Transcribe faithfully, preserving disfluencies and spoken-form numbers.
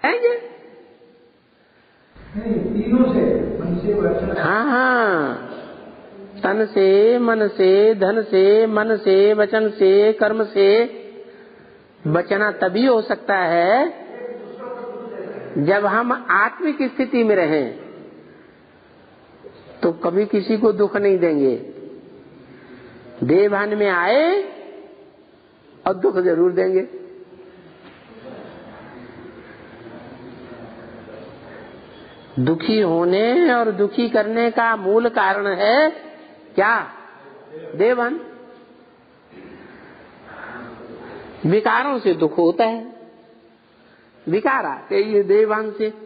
आएंगे। तीनों से, मन से, वचन। हाँ हाँ, तन से, मन से, धन से, मन से, वचन से, कर्म से बचना तभी हो सकता है जब हम आत्मिक स्थिति में रहें, तो कभी किसी को दुख नहीं देंगे। देहभान में आए और दुख जरूर देंगे। दुखी होने और दुखी करने का मूल कारण है क्या? देहभान। विकारों से दुख होता है, विकार आते ये देहभान से।